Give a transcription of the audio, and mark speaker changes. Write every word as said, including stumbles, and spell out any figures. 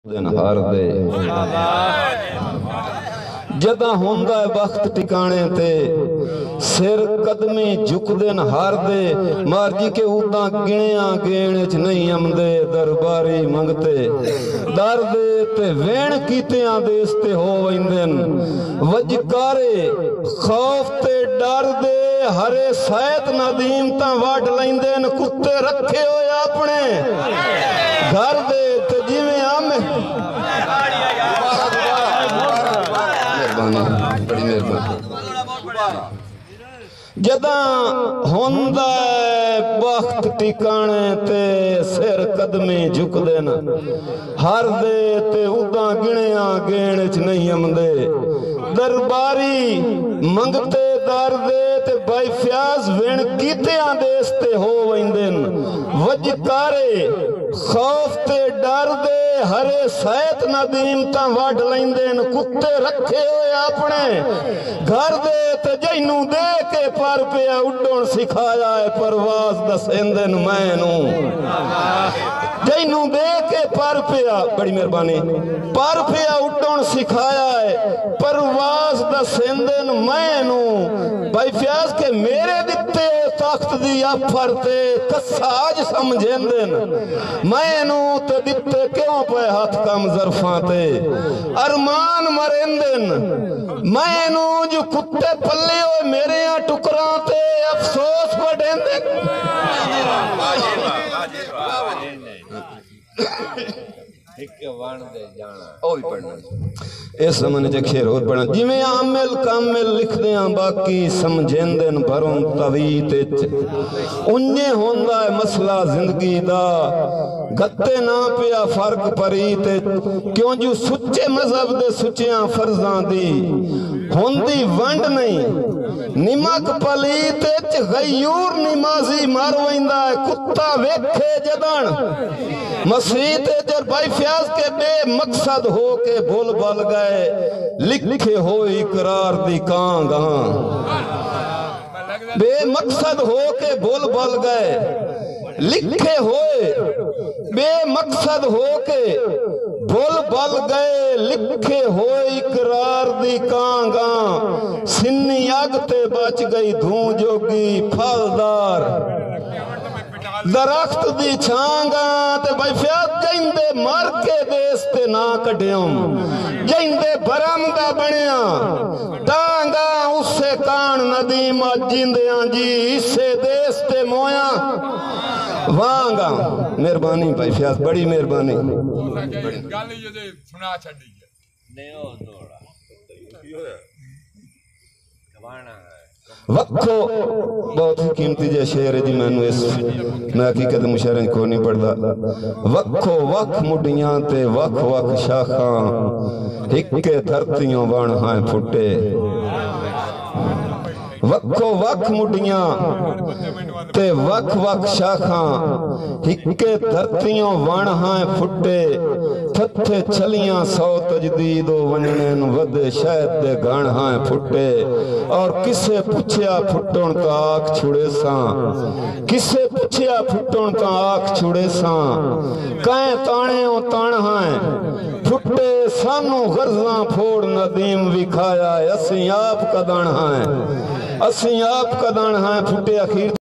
Speaker 1: दिन हार दे जदा होंदा है वक्त टिकाने ते सिर कदमी झुकदे न हार दे मारजी के उदा गिणिया गेण च नहीं आमदे दरबारी मंगते दर दे ते वेण कीतियां देस ते हो वैंदन वजकारे खौफ ते डर दे हरे सैत नदीम ता वड लैंदे कुत्ते रखे होए अपने घर दे ते जिवें आमे बड़ी मेहरबानी जदा होंदा वक्त टिकाने ते सिर कदमी झुकदे न हर दे ते उदा गिणिया गेण च नहीं आमदे दरबारी मंगते दर दे ते भाई फ्याज वेण कीतियां देस ते हो वैंदे वजकारे खौफ ते डर दे हरे सैत नदीम ता वड लैंदे कुत्ते रखे होए अपने घर दे ते जैनू दे के पर पिया उड्डण सिखाया है परवाज दसेंदे मैनू जैनू दे के पर पिया बड़ी मेहरबानी पर पिया उड्डण सिखाया है परवाज दसेंदे मैनू भाई फ्याज के मेरे दिते तख्त दी आफर ते कसाज समझेंदे मैनू ते दिते क्यों पे हाथ कम जरफा ते अरमान मरेंदे मैनू जो कुत्ते पल्ले हो मेरे टुकरा ते अफसोस बढ़ेंदे इस मन च खेर होर पढ़ना जिवें आमिल कामिल लिखदे आ बाकी समझेंदे न भरों तवीत च उन्ने होंदा है मसला जिंदगी दा गत्ते ना पिया फर्क परीत क्यों जो सुच्चे मजहब दे सुचियां फर्जां दी होंदी वंड नहीं निमक पलीत च गयूर नमाजी मर वैंदा है कुत्ता वेखे जदन मसीत जर भाई फ्याज के बे मकसद हो के बोल बल गए लिखे हो इकरार दी कांगा बे मकसद हो के बोल बल गए लिखे होए बे मकसद हो के बोल बल गए लिखे हो इकरार दी कांगा सिन्नी अग ते बच गई धू जोगी फलदार दरख्त दी छांगा ते भाई फ्याज कहंदे मर के देस ते ना कढियों जैंदे भरम दा बनिया टांगा उससे कान नदीम जिंदियां जी इसे देस ते मोया वांगा मेहरबानी भाई फ्याज बड़ी मेहरबानी गल ये सुना छड़ी ने ओ दौड़ा गवाना वक्खो बहुत ही कीमती जे शेर जी मैनू इस मैं हकीकत मुशायरे को नहीं पढ़दा वक्खो वख मुडियां ते वख वख शाखां हिक्के धरतियों वण हां फुटे वक्खो वख मुडियां ते वख वख शाखां हिक्के धरतियों वण हां फुटे थथे छलियां सौ तजदीदो वणने वदे शायद दे गण हां फुटे और किसे पुछया फुटण तो आख छुड़े सा किसे पुछया फुटण तो आख छुड़े सा कहे ताणे ओ ताण हां फुटे सानू गर्जां फोड़ नदीम विखाया असी आप कदण हां असी आप कदण हां फुटे अखीर